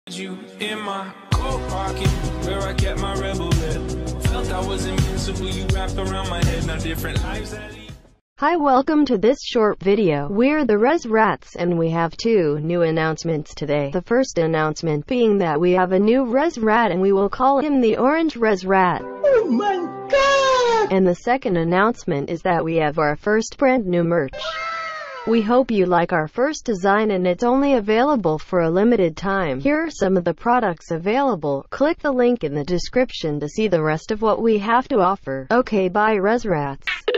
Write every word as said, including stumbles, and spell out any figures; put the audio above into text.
You in my coat pocket, where I kept my rebel red. Felt I was invincible, you wrapped around my head. Now different lives that lead. Hi, welcome to this short video. We're the RezRatz and we have two new announcements today. The first announcement being that we have a new RezRat and we will call him the Orange RezRat. Oh my god! And the second announcement is that we have our first brand new merch. We hope you like our first design and it's only available for a limited time. Here are some of the products available. Click the link in the description to see the rest of what we have to offer. Okay, bye RezRatz.